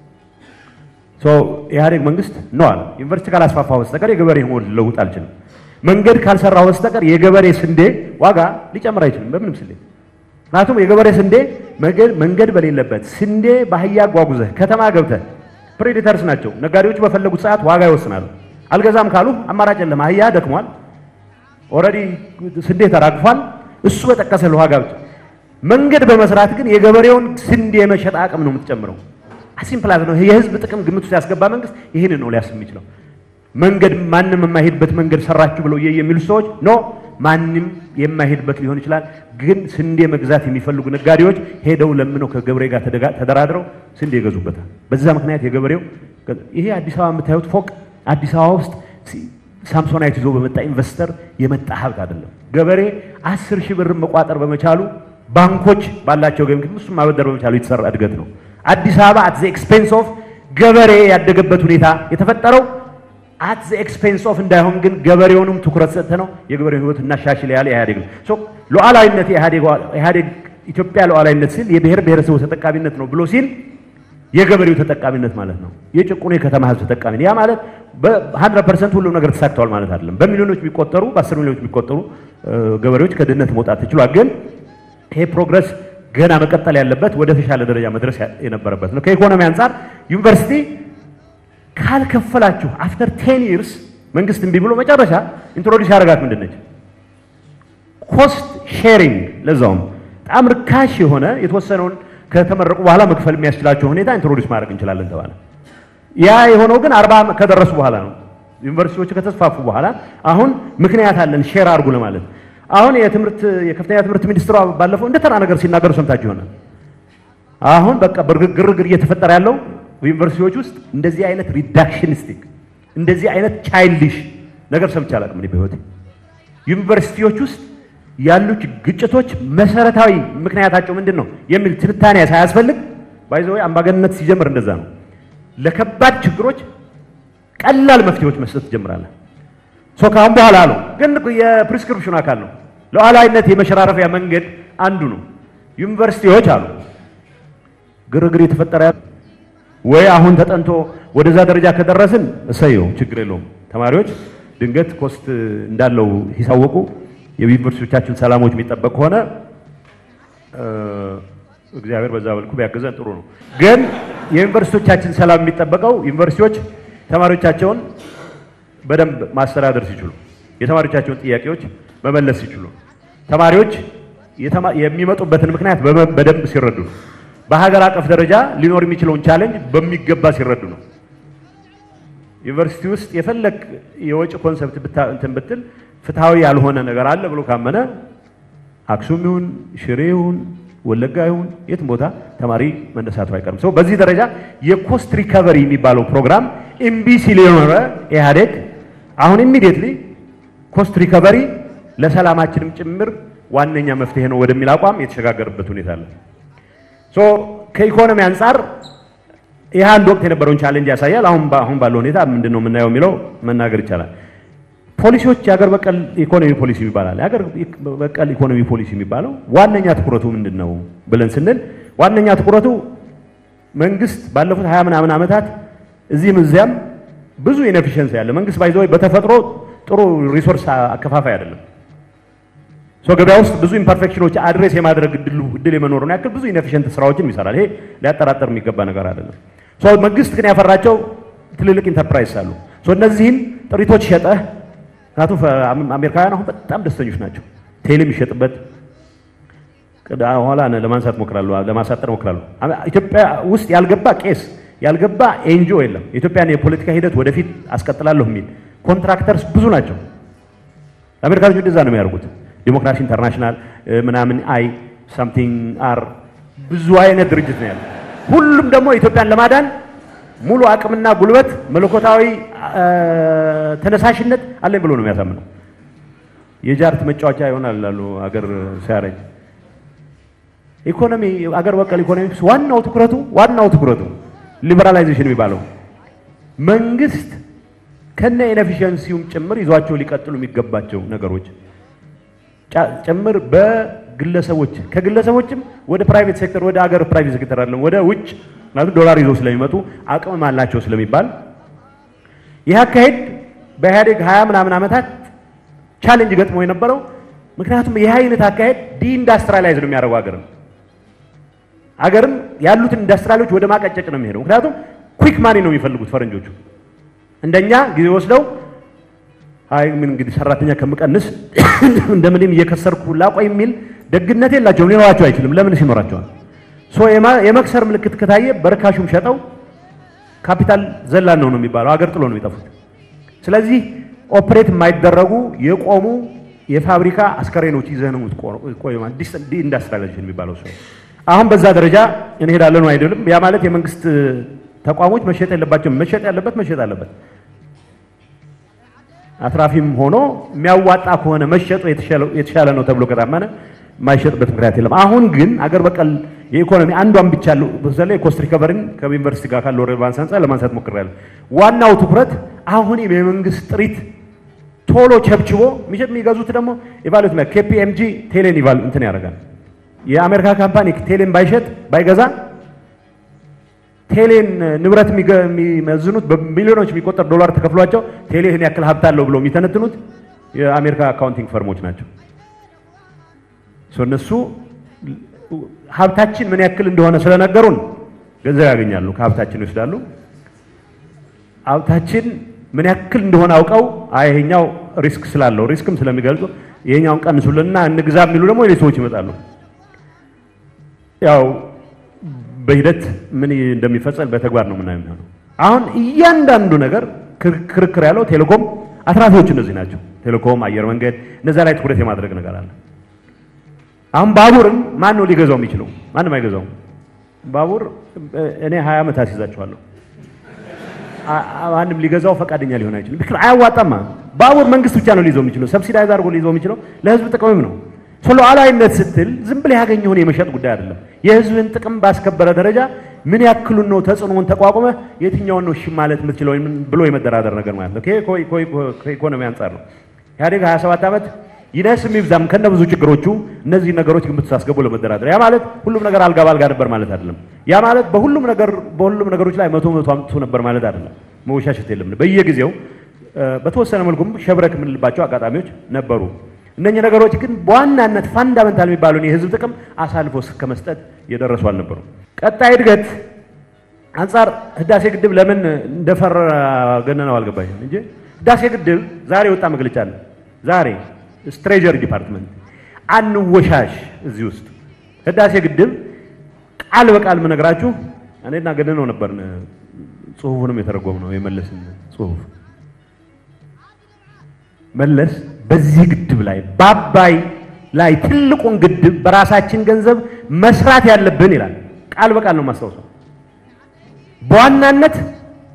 S1: ኢህአዴግ መንግስት ነው አለ ዩኒቨርሲቲ ካላስፋፋው በስተቀር የገበሬ ሞል ለውጥ አልችልም። መንገድ ካልሰራው በስተቀር የገበሬ ስንዴ ዋጋ ሊጨምር አይችልም በምንም ስሌት። ምክንያቱም የገበሬ ስንዴ መንገድ በሌለበት ስንዴ ባህያ ጓጉዘህ ከተማ ገብተህ ፕሬዲተርስ ናቸው ነጋዴዎች በፈለጉት ሰዓት ዋጋ ይወስናሉ አልገዛም ካሉ አማራጭ የለም አህያ ደክሟል ኦሬዲ ስንዴ ተራግፏል እሱ በተቀሰለ ዋጋ ብቻ መንገድ በመስራት ግን የገበሬውን ስንዴ መሸጥ አቅም ነው የምትጨምረው አሲምፕላዝ ነው የህዝብ ጥቅም ግምት ውስጥ ያስገባ መንግስት ይሄን ነው ሊያስብ የሚችለው መንገድ ማንንም የማይሄድበት መንገድ ሰራችሁ ብለው የሚሉ ሰዎች ኖ ማንንም የማይሄድበት ሊሆን ይችላል ግን ስንዴ መግዛት የሚፈልጉ ነጋዴዎች ሄደው ለምነው ከገበሬ ጋር ተደራድረው ስንዴ ይገዙበታል በዛ ምክንያት የገበሬው ይሄ አዲስ አበባ የምታዩት ፎቅ አዲስ አበባ ውስጥ ሳምሶናይት ይዞ በመጣ ኢንቨስተር የመጣ ሀብት አይደለም ገበሬ 10,000 ብር መቋጠር በመቻሉ ባንኮች ባላቸው ገንዘብ እሱ ማበደር በመቻሉ የተሰራ እድገት ነው አዲስ አበባ at the expense of ገበሬ ያደገበት ሁኔታ የተፈጠረው at the expense of እንዳይሆን ግን ገበሬውንም ትኩረት ሰጥተው የገበሬውን ህይወት እናሻሽል ያለ ኢህአዴግ ነው ሶ ሉዓላዊነት ኢህአዴግ ኢትዮጵያ ሉዓላዊነት ሲል የብሔር ብሔረሰቡ ተጠቃሚነት ነው ብሎ ሲል የገበሬው ተጠቃሚነት ማለት ነው የጭቁኑ የከተማ ህዝብ ተጠቃሚነት ያ ማለት በ100% ሁሉ ነገር ተሳክቷል ማለት አይደለም በሚሊዮኖች የሚቆጠሩ በ10 ሚሊዮኖች የሚቆጠሩ ገበሬዎች ከድህነት መውጣት ይችላል ግን ይሄ ፕሮግረስ ገና መቀጠል ያለበት ወደ ተሻለ ደረጃ መድረስ የነበረበት ነው ከኢኮኖሚ አንፃር ዩኒቨርሲቲ ካልከፈላችሁ after 10 years መንግስት እንቢ ብሎ መጨረሻ ኢንትሮዲዩስ ያደርጋት ምንድነች ኮስት ሼሪንግ ለዛውም በጣም ርካሽ የሆነ የተወሰነውን ከተመረቁ በኋላ መክፈል የሚያስችላቸው ሁኔታ ኢንትሮዲዩስ ማድረግ እንችላለን ተባለ ያ የሆነው ግን 40 ከደረሱ በኋላ ነው ዩኒቨርሲቲዎች ከተስፋፉ በኋላ አሁን ምክንያት አለን ሼር አድርጉ ለማለት አሁን የከፍተኛ ትምህርት ሚኒስትሩ ባለፈው እንደተራ ነገር ሲናገሩ ሰምታችሁ ይሆናል አሁን በቃ ግርግር እየተፈጠረ ያለው ዩኒቨርሲቲዎች ውስጥ እንደዚህ አይነት ሪዳክሽኒስቲክ እንደዚህ አይነት ቻይልዲሽ ነገር ሰምቼ አላውቅም እኔ በህይወቴ ዩኒቨርሲቲዎች ውስጥ ያሉ ግጭቶች መሰረታዊ ምክንያታቸው ምንድነው የሚል ትንታኔ ሳያስፈልግ ባይዘው አምባገነንነት ሲጀምር እንደዛ ነው ለከባድ ችግሮች ቀላል መፍትሄዎች መስጠት ጀምራለ ሶካም በኋላ አለው ግን የፕሪስክሪፕሽን አካል ነው ሉዓላዊነት የመሸራረፊያ መንገድ አንዱ ነው ዩኒቨርሲቲዎች አሉ ግርግር የተፈጠረ ወይ አሁን ተጠንቶ ወደዛ ደረጃ ከደረስን እሰየው ችግር የለውም ተማሪዎች ድንገት ኮስት እንዳለው ይሳወቁ የዩኒቨርሲቲዎቻችን ሰላሞች የሚጠበቅ ሆነ እግዚአብሔር በዛ መልኩ ቢያገዘን ጥሩ ነው ግን የዩኒቨርሲቲዎቻችን ሰላም የሚጠበቀው ዩኒቨርሲቲዎች ተማሪዎቻቸውን በደንብ ማስተዳደር ሲችሉ የተማሪዎቻቸውን ጥያቄዎች መመለስ ሲችሉ ተማሪዎች የሚመጡበትን ምክንያት በደንብ ሲረዱ በሀገር አቀፍ ደረጃ ሊኖር የሚችለውን ቻሌንጅ በሚገባ ሲረዱ ነው ዩኒቨርሲቲ ውስጥ የፈለክ የወጭ ኮንሰፕት ብትል ፍትሃዊ ያልሆነ ነገር አለ ብሎ ካመነ አክሱም ይሁን ሽሬ ይሁን ወለጋ ይሁን የትም ቦታ ተማሪ መነሳቱ አይቀርም ሰው በዚህ ደረጃ የኮስት ሪከቨሪ የሚባለው ፕሮግራም ኤምቢሲ ሊኖረ ኢህአዴግ አሁን ኢሚዲየትሊ ኮስት ሪከቨሪ ለሰላማችንም ጭምር ዋነኛ መፍትሄ ነው ወደሚል አቋም የተሸጋገረበት ሁኔታ አለ ሶ ከኢኮኖሚ አንፃር ይሄ አንድ ወቅት የነበረውን ቻሌንጅ ያሳያል አሁን ባለው ሁኔታ ምንድነው የምናየው የሚለው መናገር ይቻላል ፖሊሲዎች ያገር በቀል ኢኮኖሚ ፖሊሲ ይባላል ያገር በቀል ኢኮኖሚ ፖሊሲ የሚባለው ዋነኛ ትኩረቱ ምንድነው ብለን ስንል ዋነኛ ትኩረቱ መንግስት ባለፉት 20 ምናምን ዓመታት እዚህም እዚያም ብዙ ኢንኤፊሺየንሲ ያለ መንግስት ባይዘው በተፈጥሮ ጥሩ ሪሶርስ አከፋፋይ አይደለም ሶ ገበያ ውስጥ ብዙ ኢምፐርፌክሽኖች አድሬስ የማድረግ እድል የመኖር ነው ያክል ብዙ ኢንኤፊሺየንት ስራዎችን ይሰራል ይሄ ሊያጠራጥር የሚገባ ነገር አይደለም ሶ መንግስት ግን ያፈራቸው ትልልቅ ኢንተርፕራይዝ አሉ ሶ እነዚህን ጥሪቶች ሸጠህ ካቱ አሜሪካውያን አሁን በጣም ደስተኞች ናቸው ቴሌም ይሸጥበት ኋላ ለማሳጠር ሞክራለሁ ኢትዮጵያ ውስጥ ያልገባ ቄስ ያልገባ ኤንጂኦ የለም ኢትዮጵያን የፖለቲካ ሂደት ወደፊት አስቀጥላለሁ የሚል ኮንትራክተርስ ብዙ ናቸው አሜሪካኖች እንደዛ ነው የሚያደርጉት ዲሞክራሲ ኢንተርናሽናል ምናምን አይ ሳምቲንግ አር ብዙ አይነት ድርጅት ነው ያለው ሁሉም ደግሞ ኢትዮጵያን ለማዳን ሙሉ አቅምና ጉልበት መለኮታዊ ተነሳሽነት አለኝ ብሎ ነው የሚያሳምነው የጃርት መጫወቻ ይሆናል ላሉ አገር ሲያረጅ ኢኮኖሚ አገር በቀል ኢኮኖሚክስ ዋናው ትኩረቱ ሊበራላይዜሽን የሚባለው መንግስት ከነ ኢንኤፊሺየንሲውም ጭምር ይዟቸው ሊቀጥሉ የሚገባቸው ነገሮች ጭምር በግለሰቦች ከግለሰቦችም ወደ ፕራይቬት ሴክተር ወደ አገር ፕራይቬት ሴክተር አይደለም ወደ ውጭ ማለት ዶላር ይዘው ስለሚመጡ አቅም አላቸው ስለሚባል ይህ አካሄድ በኢህአዴግ 20 ምናምን ዓመታት ቻሌንጅ ገጥሞ የነበረው ምክንያቱም ይህ አይነት አካሄድ ዲኢንዳስትሪያላይዝ ነው የሚያደርገው አገርም ያሉትን ኢንዳስትሪያሎች ወደ ማቀጨጭ ነው የሚሄደው ምክንያቱም ኩዊክ ማኒ ነው የሚፈልጉት ፈረንጆቹ እንደኛ ጊዜ ወስደው አይ ምን እንግዲህ ሰራተኛ ከመቀነስ እንደምንም እየከሰርኩ ላቆይ የሚል ደግነት የላቸውም ሊኖራቸው አይችልም ለምን ሲኖራቸዋል ሶ የመክሰር ምልክት ከታየ በርካሹም ሸጠው ካፒታል ዘላን ነው የሚባለው አገር ጥሎ ነው የሚጠፉት ስለዚህ ኦፕሬት የማይደረጉ የቆሙ የፋብሪካ አስከሬኖች ይዘነው ቆይማ ዲኢንዳስትሪያላይዜሽን የሚባለው ሰው አሁን በዛ ደረጃ እንሄዳለን አይደለም ያ ማለት የመንግስት ተቋሞች መሸጥ ያለባቸው መሸጥ ያለበት መሸጥ አለበት አትራፊም ሆኖ የሚያዋጣ ከሆነ መሸጡ የተሻለ ነው ተብሎ ከታመነ ማይሸጥበት ምክንያት የለም አሁን ግን አገር በቀል የኢኮኖሚ አንዷን ብቻ ነው በተለይ ኮስት ሪከቨሪን ከዩኒቨርሲቲ ጋር ካለው ሬሌቫንስ አንፃር ለማንሳት ሞክሬያለሁ ዋናው ትኩረት አሁን የመንግስት ጥሪት ቶሎ ቸብችቦ የሚገዙት ደግሞ ኢቫሉዌት ነው KPMG ቴሌን ኢቫሉ እንትን ያደርጋል የአሜሪካ ካምፓኒ ቴሌን ባይሸጥ ባይገዛ ቴሌን ንብረት የሚመዝኑት በሚሊዮኖች የሚቆጠር ዶላር ተከፍሏቸው ቴሌን ያክል ሀብት አለው ብለው የሚተነትኑት የአሜሪካ አካውንቲንግ ፈርሞች ናቸው እነሱ ሀብታችን ምን ያክል እንደሆነ ስለነገሩን ገንዘብ ያገኛሉ ከሀብታችን ይወስዳሉ ሀብታችን ምን ያክል እንደሆነ አውቀው አይሄኛው ሪስክ ስላለው ሪስክም ስለሚገልጹ ይሄኛውን ቀንሱልና እንግዛ የሚሉ ደግሞ ሌሎች ይመጣሉ ያው በሂደት ምን እንደሚፈጸም በተግባር ነው ምናምን አሁን እያንዳንዱ ነገር ክርክር ያለው ቴሌኮም አትራፊዎች እነዚህ ናቸው ቴሌኮም አየር መንገድ እነዛ ላይ ትኩረት የማድረግ ነገር አለ አሁን ባቡርን ማን ነው ሊገዛው የሚችለው ማንም አይገዛው ባቡር እኔ 20 ዓመት አስይዛቸዋለሁ ማንም ሊገዛው ፈቃደኛ ሊሆን አይችልም ምክር አያዋጣማ ባቡር መንግስት ብቻ ነው ሊይዘው የሚችለው ሰብሲዳይዝ አድርጎ ሊይዘው የሚችለው ለህዝብ ጥቅምም ነው ሉዓላዊነት ስትል ዝም ብለህ ያገኘውን የመሸጥ ጉዳይ አይደለም የህዝብን ጥቅም ባስከበረ ደረጃ ምን ያክሉን ነው ተጽዕኖውን ተቋቁመ የትኛውን ነው እሺ ማለት የምትችለው ብሎ የመደራደር ነገር ማለት ነው ከኢኮኖሚ አንፃር ነው ያደግ 27 ዓመት ይነስም ይብዛም ከነብዙ ችግሮቹ እነዚህ ነገሮች ግምት ሳስገቡ ለመደራደር ያ ማለት ሁሉም ነገር አልጋ ባልጋ ነበር ማለት አይደለም ያ ማለት በሁሉም ነገሮች ላይ 100 አምጥቶ ነበር ማለት አይደለም መወሻሸት የለም በየጊዜው በተወሰነ መልኩም ሸብረክ ምንልባቸው አጋጣሚዎች ነበሩ እነኛ ነገሮች ግን በዋናነት ፋንዳሜንታል የሚባሉን የህዝብ ጥቅም አሳልፎ ከመስጠት የደረሱ አልነበሩ ቀጣይ እድገት አንፃር ህዳሴ ግድብ ለምን እንደፈረ ገነናው አልገባኝም እንጂ ህዳሴ ግድብ ዛሬ ወጣ መግለጫ አለ ዛሬ ስትሬጀሪ ዲፓርትመንት አንወሻሽ እዚህ ውስጥ ህዳሴ ግድብ ቃል በቃል ምነግራችሁ እኔና ገነናው ነበርን ጽሁፉንም የተረጎመው የመለስን ጽሁፍ መለስ በዚህ ግድብ ላይ ባባይ ላይ ትልቁን ግድብ በራሳችን ገንዘብ መስራት ያለብን ይላል ቃል በቃል ነው ማስተዋወቅ በዋናነት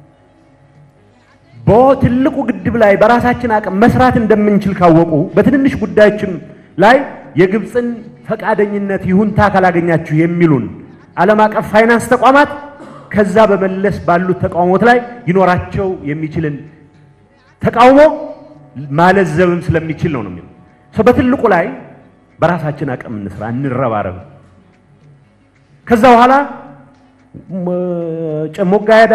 S1: በትልቁ ግድብ ላይ በራሳችን አቅም መስራት እንደምንችል ካወቁ በትንንሽ ጉዳዮችም ላይ የግብፅን ፈቃደኝነት ይሁንታ ካላገኛችሁ የሚሉን ዓለም አቀፍ ፋይናንስ ተቋማት ከዛ በመለስ ባሉት ተቋሞት ላይ ይኖራቸው የሚችልን ተቃውሞ ማለዘብም ስለሚችል ነው የሚለው በትልቁ ላይ በራሳችን አቅም እንስራ እንረባረብ ከዛ በኋላ ጨሞጋያዳ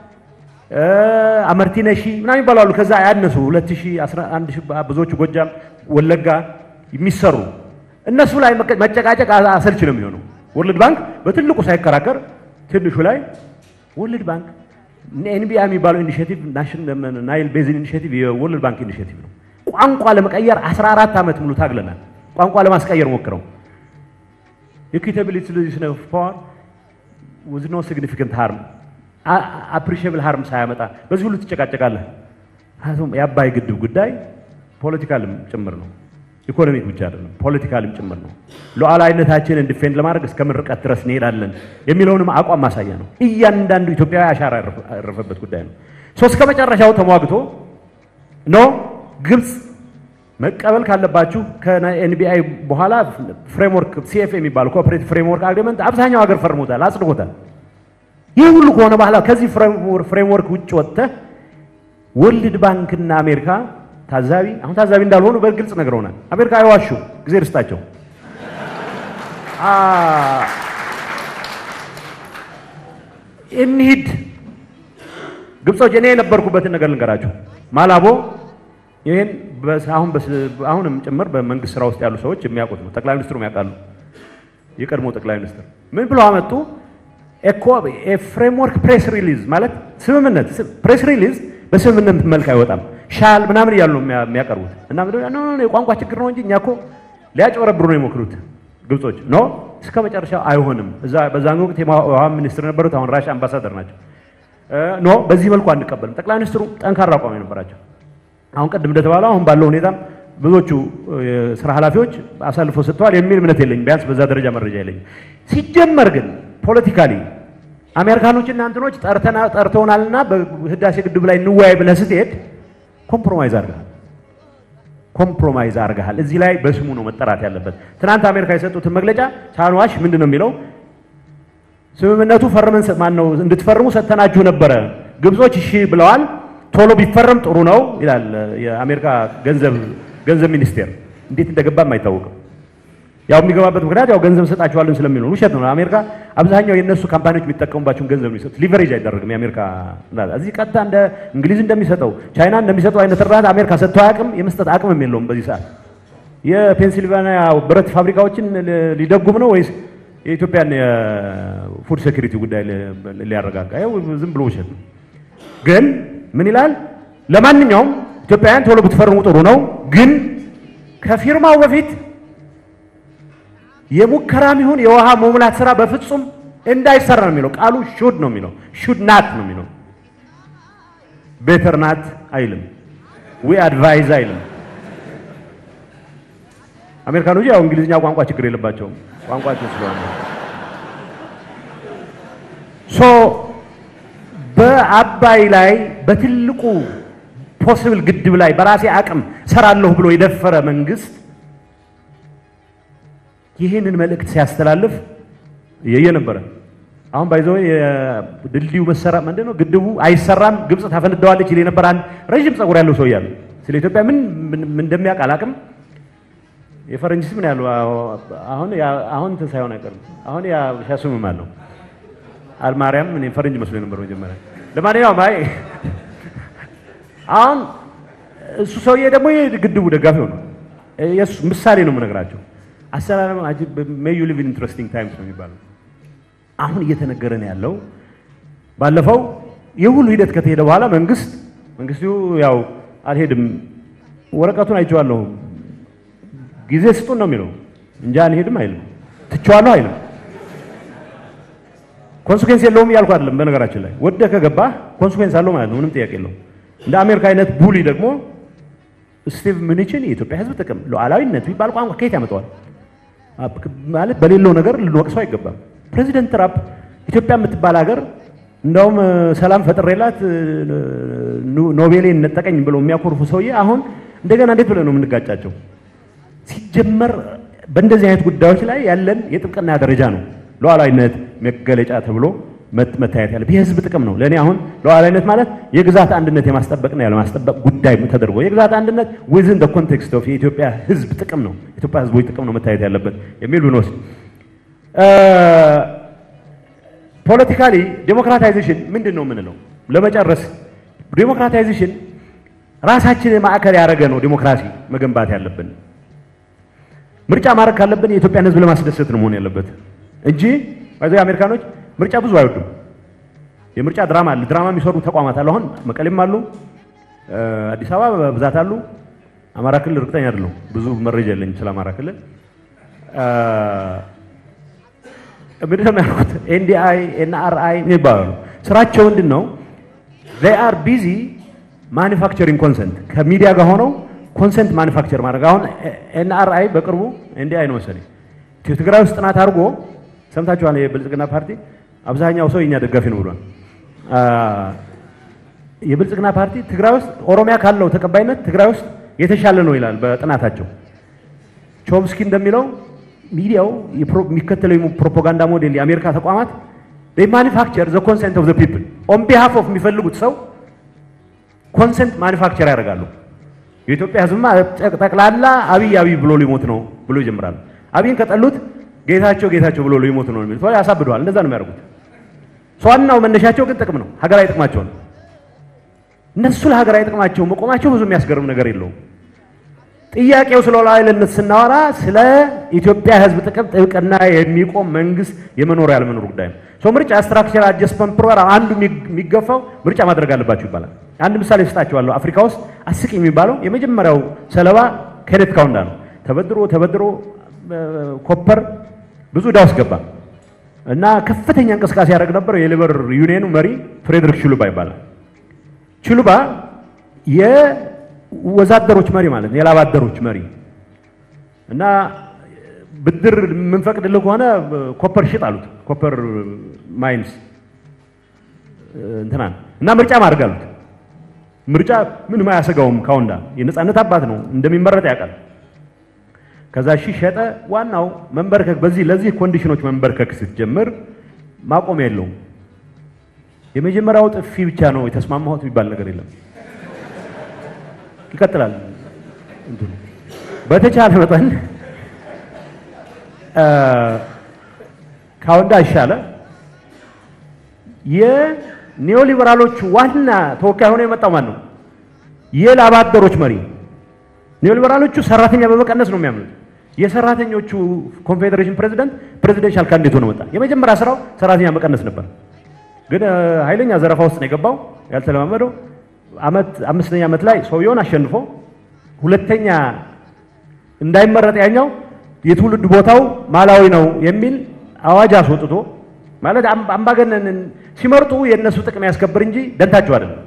S1: አመርቲነሺ ምናምን ይባላሉ ከዛ ያነሱ 2011 ብዙዎቹ ጎጃም ወለጋ የሚሰሩ እነሱ ላይ መጨቃጨቅ አሰልች ነው የሚሆነው ወርልድ ባንክ በትልቁ ሳይከራከር ትንሹ ላይ ወርልድ ባንክ ኤንቢአ የሚባለው ኢኒሺየቲቭ ናይል ቤዚን ኢኒሺየቲቭ የወርልድ ባንክ ኢኒሺየቲቭ ነው ቋንቋ ለመቀየር 14 ዓመት ሙሉ ታግለናል ቋንቋ ለማስቀየር ሞክረው ኢኩዊታቢሊቲ ሶሉሽን ኦፍ ፓወር with no significant harm appreciable harm ሳያመጣ በዚህ ሁሉ ተጨቃጨቃለህ አሁን ያባይ ግድብ ጉዳይ ፖለቲካልም ጭምር ነው ኢኮኖሚክ ብቻ አይደለም ፖለቲካልም ጭምር ነው ሉዓላዊነታችንን ዲፌንድ ለማድረግ እስከምርቀት ድረስ እንሄዳለን የሚለውንም አቋም ማሳያ ነው እያንዳንዱ ኢትዮጵያዊ አሻራ ያረፈበት ጉዳይ ነው ሶስት ከመጨረሻው ተሟግቶ ነው ግብጽ መቀበል ካለባችሁ ከኤንቢአይ በኋላ ፍሬምወርክ ሲኤፍኤ የሚባለው ኮኦፐሬቲቭ ፍሬምወርክ አግሪመንት አብዛኛው ሀገር ፈርሞታል አጽድቆታል ይህ ሁሉ ከሆነ በኋላ ከዚህ ፍሬምወርክ ውጭ ወጥተ ወርልድ ባንክና አሜሪካ ታዛቢ አሁን ታዛቢ እንዳልሆኑ በግልጽ ነግረውናል አሜሪካ አይዋሹ ጊዜ ርስታቸው እንሂድ ግብጾች እኔ የነበርኩበትን ነገር ልንገራችሁ ማላቦ ይሄን አሁንም ጭምር በመንግስት ስራ ውስጥ ያሉ ሰዎች የሚያውቁት ነው። ጠቅላይ ሚኒስትሩም ያውቃሉ። የቀድሞ ጠቅላይ ሚኒስትር ምን ብለው አመጡ? ፍሬምወርክ ፕሬስ ሪሊዝ ማለት ስምምነት። ፕሬስ ሪሊዝ በስምምነት መልክ አይወጣም ሻል ምናምን እያሉ ነው የሚያቀርቡት። እና የቋንቋ ችግር ነው እንጂ እኛ እኮ ሊያጭበረብሩ ነው የሞክሩት ግብጾች። ኖ እስከ መጨረሻው አይሆንም። በዛን ወቅት የውሃ ሚኒስትር ነበሩት፣ አሁን ራሻ አምባሳደር ናቸው። ኖ በዚህ መልኩ አንቀበልም። ጠቅላይ ሚኒስትሩ ጠንካራ አቋም ነበራቸው። አሁን ቀደም እንደተባለው አሁን ባለው ሁኔታም ብዙዎቹ ስራ ኃላፊዎች አሳልፎ ሰጥተዋል የሚል እምነት የለኝም። ቢያንስ በዛ ደረጃ መረጃ የለኝም። ሲጀመር ግን ፖለቲካሊ አሜሪካኖችና እንትኖች ጠርተውናልና በህዳሴ ግድብ ላይ እንወያይ ብለህ ስትሄድ ኮምፕሮማይዝ አድርገሃል። እዚህ ላይ በስሙ ነው መጠራት ያለበት። ትናንት አሜሪካ የሰጡትን መግለጫ ሳንዋሽ ምንድነው የሚለው? ስምምነቱ ፈርመን ማነው እንድትፈርሙ ሰጥተናችሁ ነበረ። ግብጾች እሺ ብለዋል። ቶሎ ቢፈረም ጥሩ ነው ይላል የአሜሪካ ገንዘብ ሚኒስቴር። እንዴት እንደገባም አይታወቅም። ያው የሚገባበት ምክንያት ያው ገንዘብ ሰጣችኋልን ስለሚል ነው። ውሸት ነው። አሜሪካ አብዛኛው የነሱ ካምፓኒዎች የሚጠቀሙባቸውን ገንዘብ ነው የሚሰጡት። ሊቨሬጅ አይደረግም። የአሜሪካ እዚህ ቀጥታ እንደ እንግሊዝ እንደሚሰጠው ቻይና እንደሚሰጠው አይነት እርዳታ አሜሪካ ሰጥቶ አያውቅም። የመስጠት አቅምም የለውም። በዚህ ሰዓት የፔንሲልቫኒያ ብረት ፋብሪካዎችን ሊደጉም ነው ወይስ የኢትዮጵያን የፉድ ሴኩሪቲ ጉዳይ ሊያረጋጋ? ያው ዝም ብሎ ውሸት ነው። ግን ምን ይላል? ለማንኛውም ኢትዮጵያውያን ቶሎ ብትፈርሙ ጥሩ ነው፣ ግን ከፊርማው በፊት የሙከራም ይሁን የውሃ መሙላት ስራ በፍጹም እንዳይሰራ ነው የሚለው። ቃሉ ሹድ ነው የሚለው። ሹድ ናት ነው የሚለው። ቤተር ናት አይልም። ዊ አድቫይዝ አይልም። አሜሪካኖች ያው እንግሊዝኛ ቋንቋ ችግር የለባቸውም። ቋንቋቸው ስለሆነ በአባይ ላይ በትልቁ ፖሲብል ግድብ ላይ በራሴ አቅም ሰራለሁ ብሎ የደፈረ መንግስት ይሄንን መልእክት ሲያስተላልፍ የነበረ አሁን ባይዘው የድልድዩ መሰራ ምንድነው ግድቡ አይሰራም ግብጽ ታፈንደዋለች ይል የነበረ አንድ ረጅም ጸጉር ያለው ሰው ያለው ስለ ኢትዮጵያ ምን እንደሚያውቅ አላቅም። የፈረንጅስ ምን ያለው አሁን ተሳይሆን አይቀርም። አሁን ያ ሻሱም ማለት አልማርያም ምን ፈረንጅ መስሎ ነበር መጀመሪያ። ለማንኛውም አሁን እሱ ሰውዬ ደግሞ የግድቡ ደጋፊ ነው። የሱ ምሳሌ ነው የምነግራቸው። አሰላም አጅብ may you live in interesting times ነው የሚባለው። አሁን እየተነገረን ያለው ባለፈው የሁሉ ሂደት ከተሄደ በኋላ መንግስቱ ያው አልሄድም ወረቀቱን አይቼዋለሁ ጊዜ ስጡን ነው የሚለው እንጂ አልሄድም አይልም። ትቼዋለሁ አይልም። ኮንሲኩዌንስ የለውም ያልኩ አይደለም። በነገራችን ላይ ወደ ከገባ ኮንሲኩዌንስ አለው ማለት ነው። ምንም ጥያቄ የለውም። እንደ አሜሪካ አይነት ቡሊ ደግሞ ስቲቭ ምኒችን የኢትዮጵያ ህዝብ ጥቅም ሉዓላዊነት ቢባል ቋንቋ ከየት ያመጣዋል? ማለት በሌለው ነገር ልንወቅሰው አይገባም። ፕሬዚደንት ትራምፕ ኢትዮጵያ የምትባል ሀገር እንደውም ሰላም ፈጥሬላት ኖቤልን ነጠቀኝ ብለው የሚያኮርፉ ሰውዬ አሁን እንደገና እንዴት ብለው ነው የምንጋጫቸው? ሲጀመር በእንደዚህ አይነት ጉዳዮች ላይ ያለን የጥብቅና ደረጃ ነው ሉዓላዊነት መገለጫ ተብሎ መታየት ያለበት የህዝብ ጥቅም ነው። ለኔ አሁን ሉዓላዊነት ማለት የግዛት አንድነት የማስጠበቅና ያለማስጠበቅ ጉዳይ ተደርጎ የግዛት አንድነት within the context of የኢትዮጵያ ህዝብ ጥቅም ነው የኢትዮጵያ ህዝቦች ጥቅም ነው መታየት ያለበት የሚል ብንወስድ ፖለቲካሊ ዴሞክራታይዜሽን ምንድነው የምንለው? ለመጨረስ ዴሞክራታይዜሽን ራሳችንን ማዕከል ያደረገ ነው ዴሞክራሲ መገንባት ያለብን። ምርጫ ማድረግ ካለብን የኢትዮጵያን ህዝብ ለማስደሰት ነው መሆን ያለበት እንጂ ባይዘው አሜሪካኖች ምርጫ ብዙ አይወዱም። የምርጫ ድራማ አለ። ድራማ የሚሰሩ ተቋማት አሉ። አሁን መቀሌም አሉ፣ አዲስ አበባ በብዛት አሉ። አማራ ክልል እርግጠኛ አይደለሁ፣ ብዙ መረጃ የለኝም ስለ አማራ ክልል። ምንድነው የሚያደርጉት? ኤንዲአይ ኤንአርአይ የሚባሉ ስራቸው ምንድነው? they are busy manufacturing consent ከሚዲያ ጋር ሆነው ኮንሰንት ማኑፋክቸር ማድረግ። አሁን ኤንአርአይ በቅርቡ ኤንዲአይ ነው መሰለኝ ትግራይ ውስጥ ጥናት አድርጎ ሰምታችኋል። የብልጽግና ፓርቲ አብዛኛው ሰው የኛ ደጋፊ ነው ብሏል። የብልጽግና ፓርቲ ትግራይ ውስጥ ኦሮሚያ ካለው ተቀባይነት ትግራይ ውስጥ የተሻለ ነው ይላል በጥናታቸው። ቾምስኪ እንደሚለው ሚዲያው የሚከተለው ፕሮፓጋንዳ ሞዴል የአሜሪካ ተቋማት they manufacture the consent of the people on behalf of የሚፈልጉት ሰው ኮንሰንት ማኑፋክቸር ያደርጋሉ። የኢትዮጵያ ህዝብማ ጠቅላላ አብይ ብሎ ሊሞት ነው ብሎ ይጀምራል። አብይን ከጠሉት ጌታቸው ብሎ ሊሞት ነው የሚል ሰው ያሳብደዋል። እንደዛ ነው የሚያደርጉት። ዋናው መነሻቸው ግን ጥቅም ነው፣ ሀገራዊ ጥቅማቸው ነው። እነሱ ለሀገራዊ ጥቅማቸው መቆማቸው ብዙ የሚያስገርም ነገር የለውም። ጥያቄው ስለ ሉዓላዊነት ስናወራ ስለ ኢትዮጵያ ህዝብ ጥቅም ጥብቅና የሚቆም መንግስት የመኖር ያለመኖር ጉዳይ ነው። ምርጫ ስትራክቸር አጀስትመንት ፕሮግራም አንዱ የሚገፋው ምርጫ ማድረግ አለባችሁ ይባላል። አንድ ምሳሌ ስጣችኋለሁ። አፍሪካ ውስጥ አስቂ የሚባለው የመጀመሪያው ሰለባ ኬኔት ካውንዳ ነው። ተበድሮ ኮፐር ብዙ ዕዳ ውስጥ ገባ እና ከፍተኛ እንቅስቃሴ ያደርግ ነበር። የሌበር ዩኒየኑ መሪ ፍሬድሪክ ቺሉባ ይባላል። ቺሉባ የወዛደሮች መሪ ማለት ነው፣ የላብ አደሮች መሪ እና ብድር የምንፈቅድልህ ከሆነ ኮፐር ሽጥ አሉት። ኮፐር ማይንስ እንትናን እና ምርጫ ማድረግ አሉት። ምርጫ ምንም አያሰጋውም። ካውንዳ የነጻነት አባት ነው፣ እንደሚመረጥ ያውቃል። ከዛ ሸጠ። ዋናው መንበርከክ ለዚህ ኮንዲሽኖች መንበርከክ ስትጀምር ማቆም የለውም። የመጀመሪያው ጥፊ ብቻ ነው የተስማማሁት የሚባል ነገር የለም። ይቀጥላል። በተቻለ መጠን ካውንዳ ይሻለ የኒዮሊበራሎቹ ዋና ተወካይ ሆኖ የመጣው ማን ነው? የላብ አደሮች መሪ። ኒዮሊበራሎቹ ሰራተኛ በመቀነስ ነው የሚያምኑት። የሰራተኞቹ ኮንፌዴሬሽን ፕሬዚደንሻል ካንዲዴት ሆኖ መጣ። የመጀመሪያ ስራው ሰራተኛ መቀነስ ነበር። ግን ኃይለኛ ዘረፋ ውስጥ ነው የገባው ያልተለማመደው። አምስተኛ ዓመት ላይ ሰውየውን አሸንፎ ሁለተኛ እንዳይመረጥ ያኛው የትውልድ ቦታው ማላዊ ነው የሚል አዋጅ አስወጥቶ ማለት አምባገነንን ሲመርጡ የነሱ ጥቅም ያስከብር እንጂ ደንታቸው አይደለም።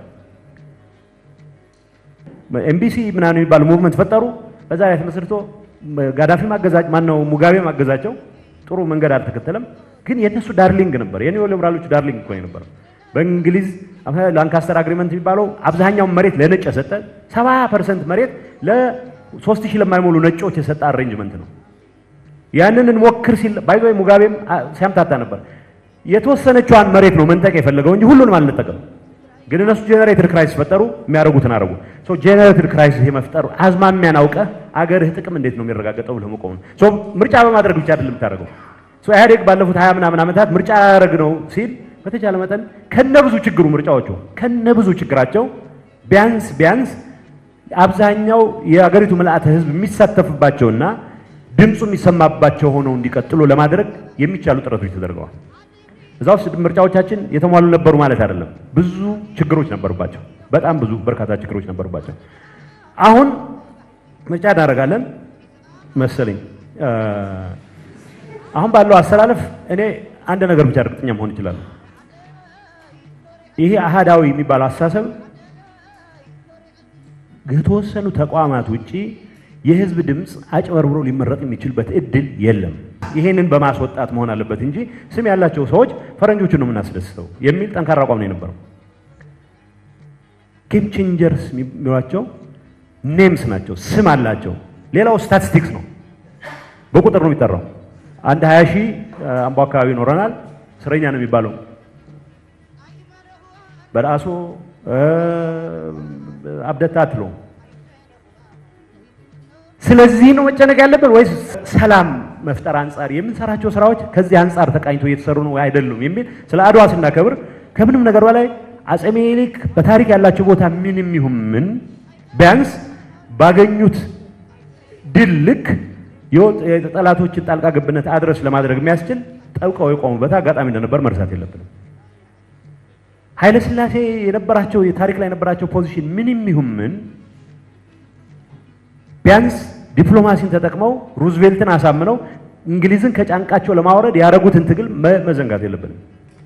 S1: ኤምቢሲ ምናምን የሚባል ሙቭመንት ፈጠሩ። በዛ ላይ ተመስርቶ ጋዳፊ ማገዛጭ ማነው ሙጋቤ ማገዛቸው ጥሩ መንገድ አልተከተለም። ግን የነሱ ዳርሊንግ ነበር። የኒዮሊበራሎቹ ዳርሊንግ እኮ ነበር። በእንግሊዝ ላንካስተር አግሪመንት የሚባለው አብዛኛው መሬት ለነጭ የሰጠ 70% መሬት ለ3000 ለማይሞሉ ነጮች የሰጠ አሬንጅመንት ነው። ያንን እንሞክር ሲል ባይዞይ ሙጋቤም ሲያምታታ ነበር። የተወሰነችዋን መሬት ነው መንጠቅ የፈለገው እንጂ ሁሉንም አልነጠቀም። ግን እነሱ ጄነሬትድ ክራይሲስ ፈጠሩ። የሚያደርጉትን አደረጉ። ጄነሬትድ ክራይሲስ የመፍጠሩ አዝማሚያን አውቀህ አገርህ ጥቅም እንዴት ነው የሚረጋገጠው ብለህ መቆም ነው። ምርጫ በማድረግ ብቻ አይደለም የምታደርገው። ኢህአዴግ ባለፉት 20 ምናምን ዓመታት ምርጫ ያደረግ ነው ሲል በተቻለ መጠን ከነብዙ ችግሩ ምርጫዎቹ ከነብዙ ችግራቸው ቢያንስ አብዛኛው የአገሪቱ ምልአተ ህዝብ የሚሳተፍባቸውና ድምፁ የሚሰማባቸው ሆነው እንዲቀጥሉ ለማድረግ የሚቻሉ ጥረቶች ተደርገዋል። እዛው ምርጫዎቻችን የተሟሉ ነበሩ ማለት አይደለም። ብዙ ችግሮች ነበሩባቸው። በጣም ብዙ በርካታ ችግሮች ነበሩባቸው። አሁን ምርጫ እናደርጋለን መሰለኝ። አሁን ባለው አሰላለፍ እኔ አንድ ነገር ብቻ እርግጠኛ መሆን ይችላል። ይሄ አሃዳዊ የሚባለው አስተሳሰብ ከተወሰኑ ተቋማት ውጪ የህዝብ ድምጽ አጭበርብሮ ሊመረጥ የሚችልበት እድል የለም። ይሄንን በማስወጣት መሆን አለበት እንጂ ስም ያላቸው ሰዎች ፈረንጆቹን ነው የምናስደስተው የሚል ጠንካራ አቋም ነው የነበረው። ጌም ቼንጀርስ የሚሏቸው ኔምስ ናቸው፣ ስም አላቸው። ሌላው ስታቲስቲክስ ነው፣ በቁጥር ነው የሚጠራው። አንድ 20,000 አምቦ አካባቢ ኖረናል። እስረኛ ነው የሚባለው በራሱ አብደታትሎ። ስለዚህ ነው መጨነቅ ያለብን ወይስ ሰላም መፍጠር አንፃር የምንሰራቸው ስራዎች ከዚህ አንፃር ተቃኝቶ እየተሰሩ ነው አይደሉም የሚል ስለ አድዋ ስናከብር ከምንም ነገር በላይ አፄ ምኒልክ በታሪክ ያላቸው ቦታ ምንም ይሁን ምን ቢያንስ ባገኙት ድል ልክ የጠላቶችን ጣልቃ ገብነት አድረስ ለማድረግ የሚያስችል ጠብቀው የቆሙበት አጋጣሚ እንደነበር መርሳት የለብንም። ኃይለ ሥላሴ የነበራቸው የታሪክ ላይ የነበራቸው ፖዚሽን ምንም ይሁን ምን ቢያንስ ዲፕሎማሲን ተጠቅመው ሩዝቬልትን አሳምነው እንግሊዝን ከጫንቃቸው ለማውረድ ያደረጉትን ትግል መዘንጋት የለብንም።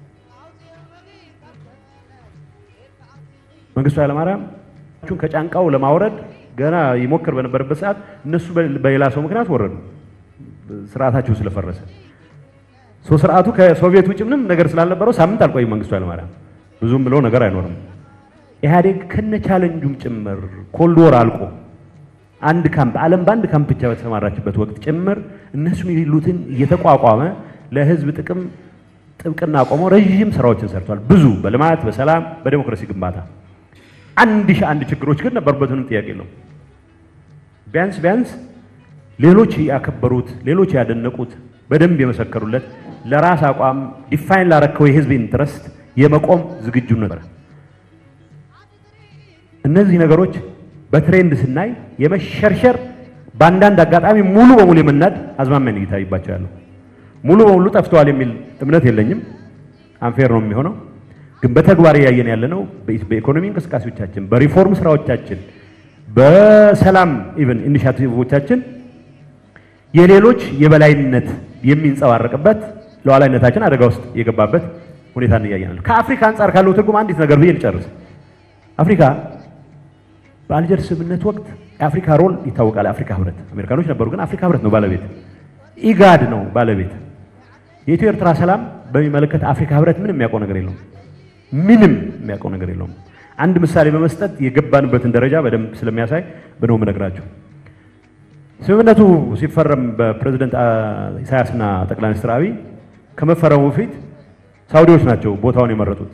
S1: መንግስቱ ኃይለማርያም ከጫንቃው ለማውረድ ገና ይሞክር በነበረበት ሰዓት እነሱ በሌላ ሰው ምክንያት ወረዱ፣ ስርዓታቸው ስለፈረሰ። ስርዓቱ ከሶቪየት ውጭ ምንም ነገር ስላልነበረው ሳምንት አልቆየም መንግስቱ ኃይለማርያም። ብዙም ብሎ ነገር አይኖርም። ኢህአዴግ ከነ ቻሌንጁም ጭምር ኮልድ ወር አልቆ አንድ ካምፕ ዓለም በአንድ ካምፕ ብቻ በተሰማራችበት ወቅት ጭምር እነሱ የሚሉትን እየተቋቋመ ለህዝብ ጥቅም ጥብቅና ቆሞ ረጅም ስራዎችን ሰርቷል። ብዙ በልማት በሰላም በዲሞክራሲ ግንባታ። አንድ ችግሮች ግን ነበሩበት፣ ምንም ጥያቄ የለውም። ቢያንስ ሌሎች ያከበሩት ሌሎች ያደነቁት በደንብ የመሰከሩለት ለራስ አቋም ዲፋይን ላረከው የህዝብ ኢንትረስት የመቆም ዝግጁ ነበር። እነዚህ ነገሮች በትሬንድ ስናይ የመሸርሸር ባንዳንድ አጋጣሚ ሙሉ በሙሉ የመናድ አዝማሚያን ይታይባቸዋል ሙሉ በሙሉ ጠፍተዋል የሚል እምነት የለኝም አንፌር ነው የሚሆነው ግን በተግባር ያየን ያለነው በኢኮኖሚ እንቅስቃሴዎቻችን በሪፎርም ስራዎቻችን በሰላም ኢቭን ኢኒሺያቲቮቻችን የሌሎች የበላይነት የሚንጸባረቅበት ለዋላይነታችን አደጋ ውስጥ የገባበት ሁኔታ እንያያለን ከአፍሪካ አንፃር ካለው ትርጉም አንዲት ነገር ብዬ ልጨርስ አፍሪካ በአልጀርስ ስምምነት ወቅት የአፍሪካ ሮል ይታወቃል አፍሪካ ህብረት አሜሪካኖች ነበሩ ግን አፍሪካ ህብረት ነው ባለቤት ኢጋድ ነው ባለቤት የኢትዮ ኤርትራ ሰላም በሚመለከት አፍሪካ ህብረት ምንም የሚያውቀው ነገር የለውም ምንም የሚያውቀው ነገር የለውም አንድ ምሳሌ በመስጠት የገባንበትን ደረጃ በደንብ ስለሚያሳይ በደንብ መነግራችሁ ስምምነቱ ሲፈረም በፕሬዝዳንት ኢሳያስና ጠቅላይ ሚኒስትር አብይ ከመፈረሙ በፊት ሳውዲዎች ናቸው ቦታውን የመረጡት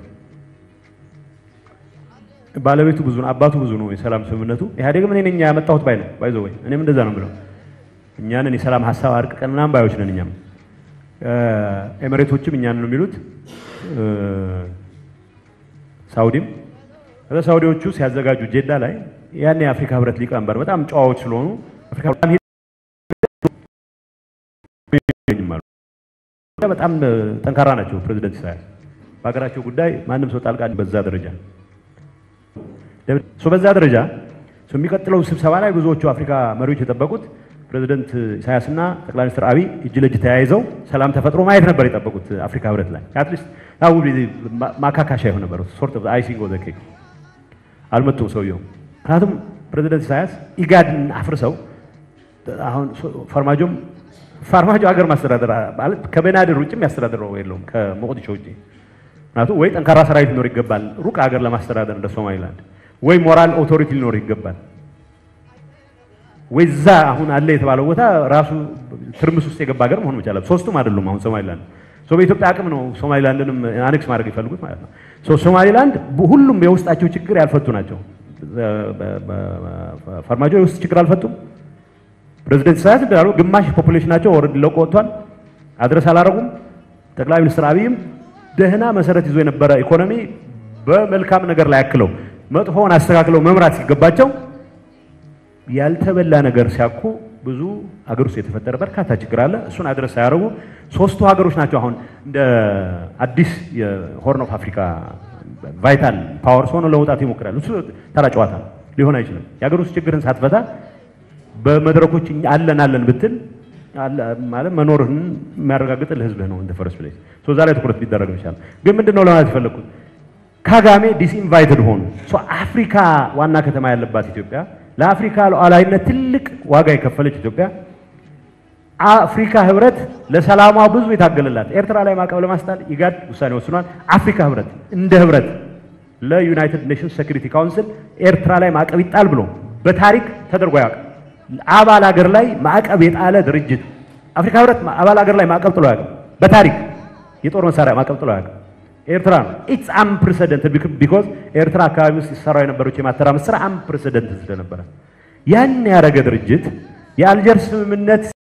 S1: ባለቤቱ ብዙ ነው አባቱ ብዙ ነው የሰላም ስምምነቱ ኢህአዴግ ምን እኔኛ ያመጣሁት ባይ ነው ባይዘው ወይ እኔም እንደዛ ነው ብለው እኛንን የሰላም ሐሳብ አርቀቀናም ባዮች ነን እኛም ኤሚሬቶችም እኛን ነው የሚሉት ሳውዲም ሳውዲዎቹ ሲያዘጋጁ ጄዳ ላይ ያኔ የአፍሪካ ህብረት ሊቀመንበር በጣም ጨዋዎች ስለሆኑ አፍሪካ በጣም ጠንካራ ናቸው ፕሬዝዳንት ኢሳያስ በአገራቸው ጉዳይ ማንም ሰው ጣልቃ በዛ ደረጃ በዛ ደረጃ የሚቀጥለው ስብሰባ ላይ ብዙዎቹ አፍሪካ መሪዎች የጠበቁት ፕሬዝዳንት ኢሳያስና ጠቅላይ ሚኒስትር አብይ እጅ ለእጅ ተያይዘው ሰላም ተፈጥሮ ማየት ነበር የጠበቁት አፍሪካ ህብረት ላይ አትሊስት ታው ማካካሻ ይሆን ነበር ሶርት ኦፍ አይሲንግ ኦፍ ዘ ኬክ አልመጡም ሰውየው ምክንያቱም ፕሬዝዳንት ኢሳያስ ኢጋድን አፍርሰው አሁን ፋርማጆ ሀገር ማስተዳደር ማለት ከቤናድር ውጭ የሚያስተዳድረው የለውም ከሞቃዲሾ ውጭ ምክንያቱም ወይ ጠንካራ ሰራዊት ሊኖር ይገባል ሩቅ ሀገር ለማስተዳደር እንደ ሶማሊላንድ ወይ ሞራል ኦቶሪቲ ሊኖር ይገባል ወይዛ አሁን አለ የተባለው ቦታ ራሱ ትርምስ ውስጥ የገባ ሀገር መሆን ይችላል ሶስቱም አይደሉም አሁን ሶማሊላንድ በኢትዮጵያ አቅም ነው ሶማሊላንድንም አኔክስ ማድረግ ይፈልጉት ማለት ነው ሶማሊላንድ ሁሉም የውስጣቸው ችግር ያልፈቱ ናቸው ፋርማጆ የውስጥ ችግር አልፈቱም ፕሬዝዳንት ኢሳያስ እንዳሉ ግማሽ ፖፑሌሽናቸው ኦሬዲ ለቆ ወጥቷል አድረስ አላረጉም ጠቅላይ ሚኒስትር አብይም ደህና መሰረት ይዞ የነበረ ኢኮኖሚ በመልካም ነገር ላይ አክለው መጥፎውን አስተካክለው መምራት ሲገባቸው ያልተበላ ነገር ሲያኩ ብዙ ሀገር ውስጥ የተፈጠረ በርካታ ችግር አለ እሱን አድረስ ያደረጉ ሶስቱ ሀገሮች ናቸው አሁን እንደ አዲስ የሆርን ኦፍ አፍሪካ ቫይታል ፓወርስ ሆነው ለመውጣት ይሞክራሉ እሱ ተራ ጨዋታ ሊሆን አይችልም የሀገር ውስጥ ችግርን ሳትፈታ በመድረኮች አለን ብትል ማለት መኖርህን የሚያረጋግጥ ለህዝብ ነው እንደ ፈረስ ፕሌስ ዛ ላይ ትኩረት ሊደረግ ይችላል ግን ምንድነው ለማለት የፈለኩት ካጋሜ ዲስኢንቫይትድ ሆኑ አፍሪካ ዋና ከተማ ያለባት ኢትዮጵያ ለአፍሪካ ሉዓላዊነት ትልቅ ዋጋ የከፈለች ኢትዮጵያ አፍሪካ ህብረት ለሰላሟ ብዙ የታገለላት ኤርትራ ላይ ማዕቀብ ለማስጣል ኢጋድ ውሳኔ ወስኗል አፍሪካ ህብረት እንደ ህብረት ለዩናይትድ ኔሽንስ ሴኩሪቲ ካውንስል ኤርትራ ላይ ማዕቀብ ይጣል ብሎ በታሪክ ተደርጎ ያውቃል አባል ሀገር ላይ ማዕቀብ የጣለ ድርጅት አፍሪካ ህብረት አባል ሀገር ላይ ማዕቀብ ጥሎ ያውቃል በታሪክ የጦር መሳሪያ ማዕቀብ ጥሎ ያውቃል ኤርትራ ኢትስ አንፕሬሲደንትድ ቢኮዝ ኤርትራ አካባቢ ውስጥ ሲሰራው የነበረው የማተራመስ ስራ አንፕሬሲደንትድ ስለነበረ ያን ያረገ ድርጅት የአልጀርስ ስምምነት